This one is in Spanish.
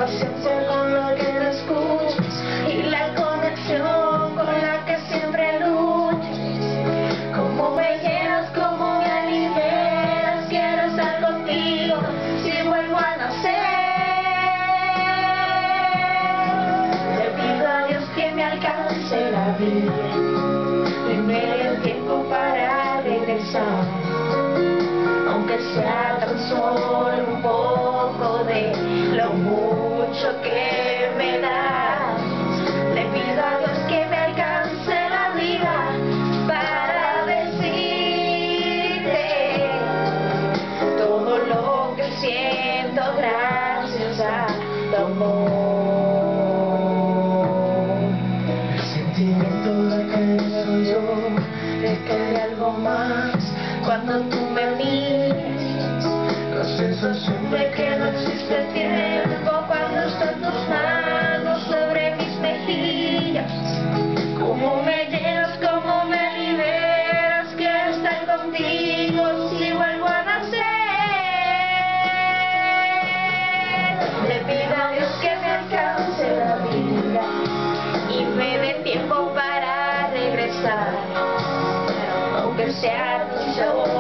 paciencia con la que me escuchas y la conexión con la que siempre luchas. Cómo me llenas, cómo me alimentas, quiero estar contigo si vuelvo a nacer. Le pido a Dios que me alcance la vida y me dé el tiempo para regresar, aunque sea tan solo un poco de lo mucho que me das. Le pido a Dios que me alcance la vida para decirte todo lo que siento gracias a tu amor. El sentimiento de que soy yo, de que hay algo más cuando tú me miras, la sensación de que no existe tiempo cuando están tus manos sobre mis mejillas. Cómo me llenas, cómo me liberas, quiero estar contigo si vuelvo a nacer. Le pido a Dios que me alcance la vida y me dé tiempo para regresar, aunque sea solo